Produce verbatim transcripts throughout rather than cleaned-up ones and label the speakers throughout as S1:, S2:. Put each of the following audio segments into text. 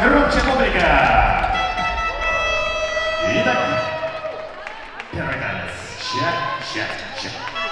S1: Громче, публика! Итак, первый танец. Ща, ща, ща.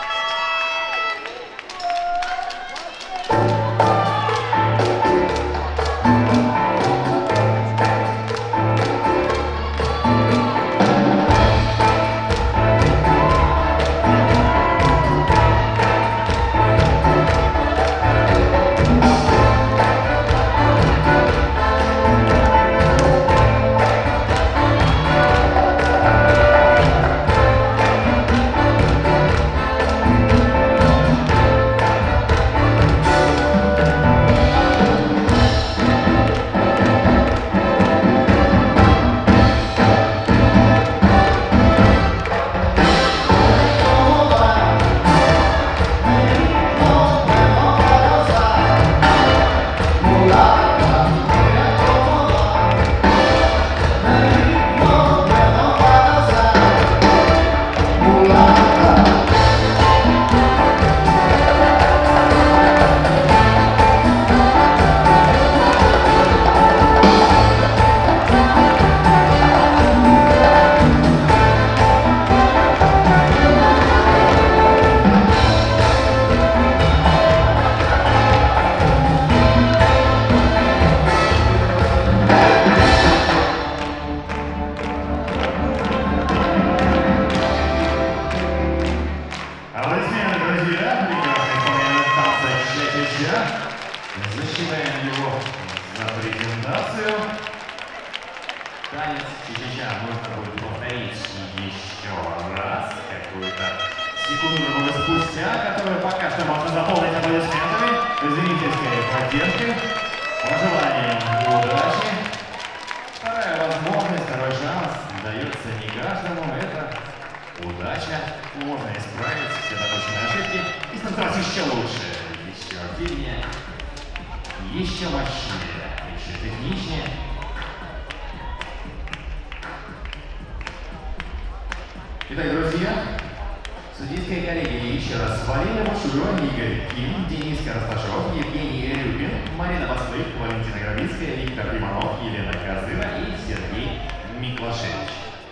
S1: Засчитаем его за презентацию. Танец ча-ча-ча нужно будет повторить еще раз, какую-то секунду много спустя, которую пока что можно заполнить аплодисментами, зрительской поддержкой, пожеланием удачи. Вторая возможность, второй шанс дается не каждому, это удача. Можно исправить все допущенные ошибки и становиться еще лучше, еще активнее, еще мощнее, еще техничнее. Итак, друзья, судейская коллегия еще раз Валерий Шугрон, Игорь Ким, Денис Карасташов, Евгений Рюбин, Марина Баслых, Валентина Грабицкая, Виктор Иванов, Елена Козыра и Сергей Миклашевич.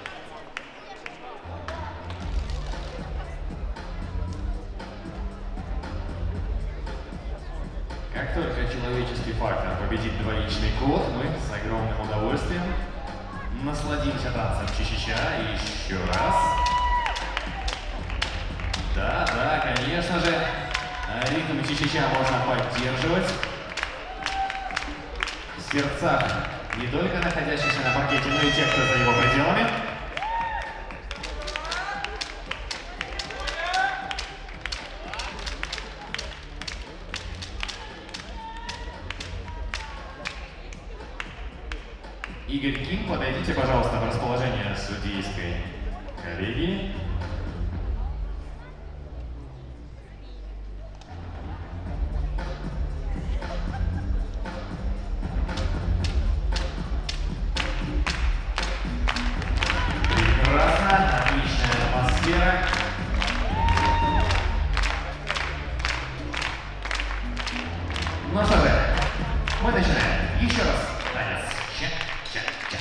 S1: Как только человеческий фактор победит двоичный код, мы с огромным удовольствием насладимся танцем ча-ча-ча еще раз. Да, да, конечно же, ритм ча-ча-ча можно поддерживать в сердцах не только находящихся на паркете, но и тех, кто за его пределами. Игорь Ким, подойдите, пожалуйста, в расположение судейской коллегии. Прекрасно, отличная атмосфера. Ну что же, мы начинаем. Еще раз танец. Ча-ча-ча.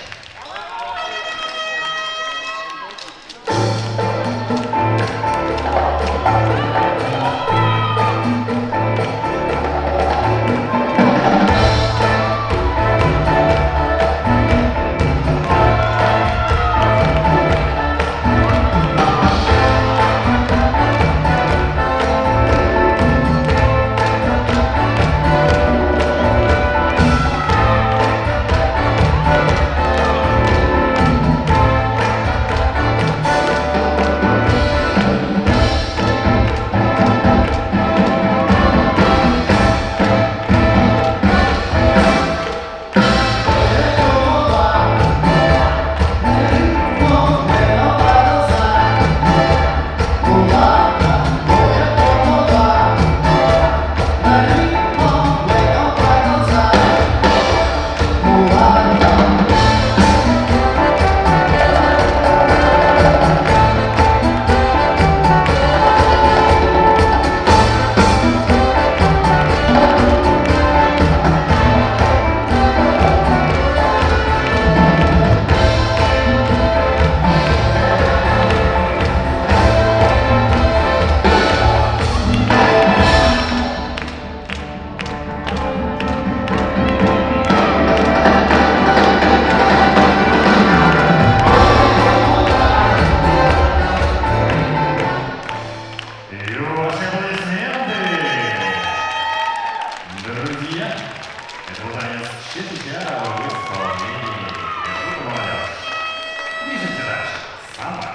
S1: самбо.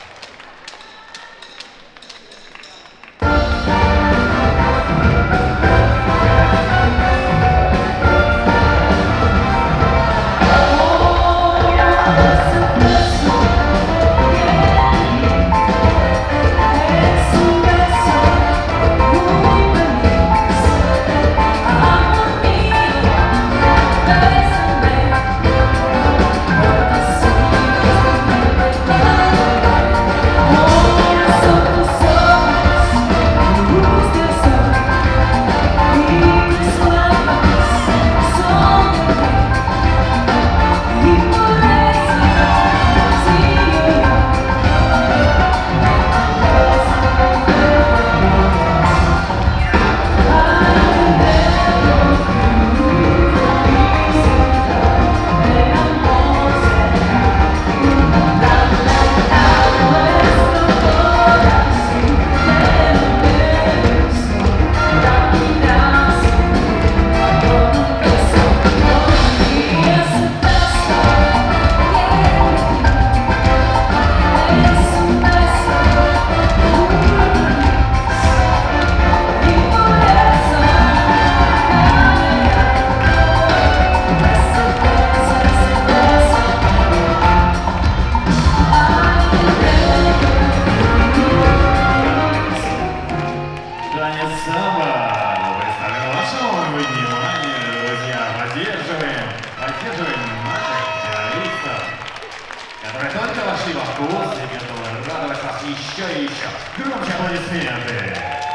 S1: Еще и еще. Громче аплодисменты.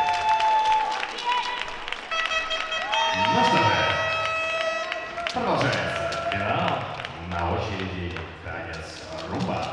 S1: Ну что же, продолжается финал. На очереди танец румба.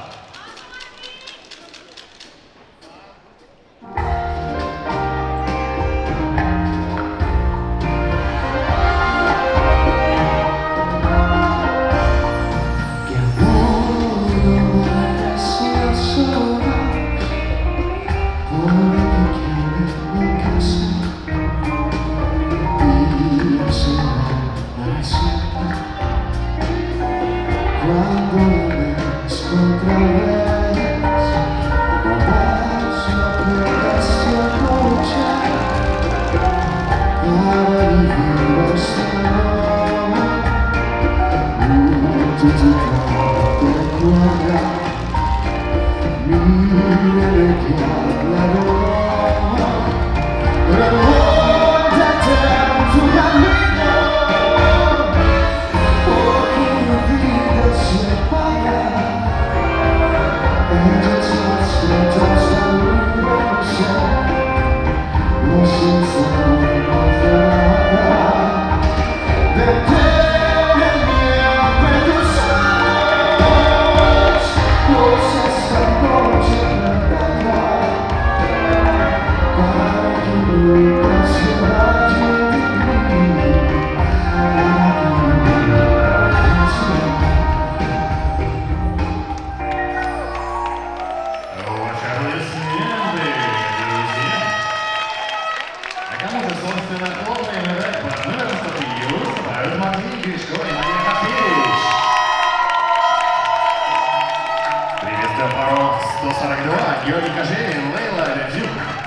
S1: сто сорок два, Георгий Кожевин, Лейла Лебедюк.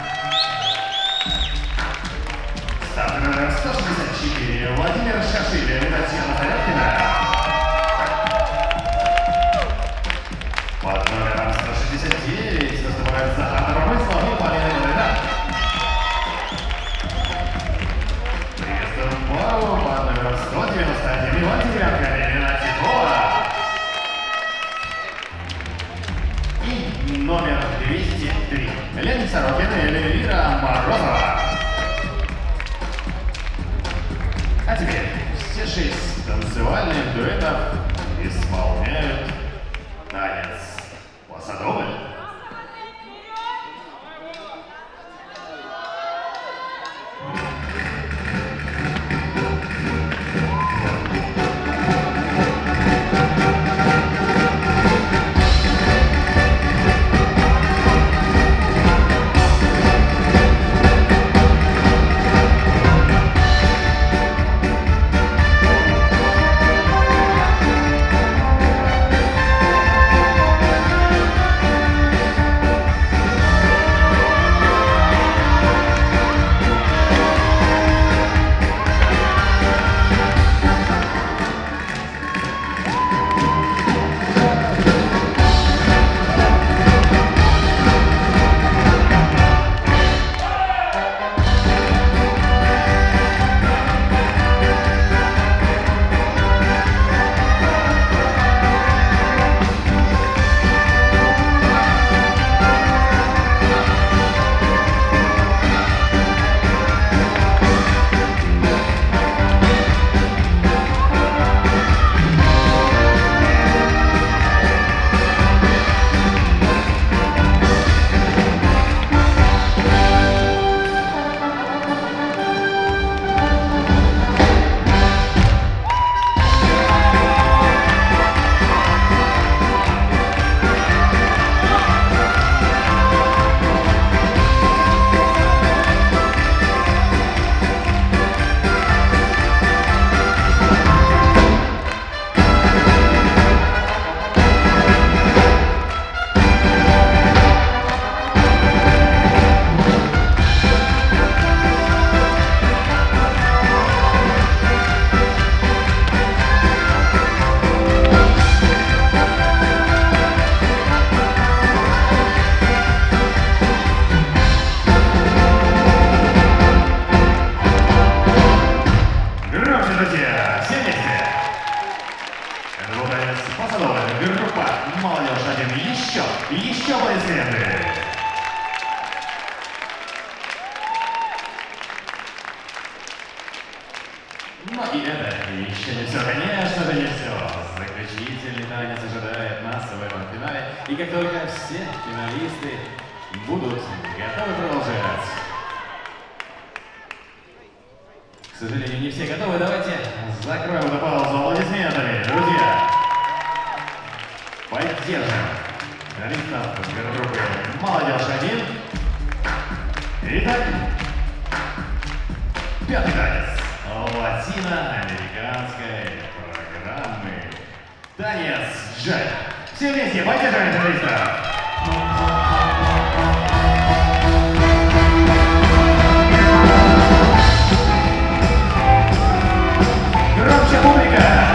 S1: Старт номер сто шестьдесят четыре, Владимир Шашилин и Татьяна Зарядкина. Под номером сто шестьдесят девять выступают Захар Промыслов и Полина Левина. Приветствуем пару под номером сто девяносто один, Иван Деревянко, Елена Титова. Номер двести три. Лена Сорокина и Эльвира Морозова. А теперь все шесть танцевальных дуэтов исполняют танец Пасадобль.
S2: We'll be right back.
S1: Еще, еще аплодисменты. Но и это еще не все, конечно же не все. Заключительный танец ожидает нас в этом финале. И как только все финалисты будут готовы продолжать. К сожалению, не все готовы. Давайте закроем эту паузу аплодисментами, друзья. Поддержим артистов группы «Молодежь один». Итак, пятый танец латиноамериканской программы. Танец джай. Все вместе поддерживаем артистов. Громче, публика!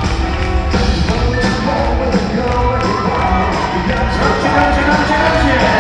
S1: Громче, громче, громче, громче!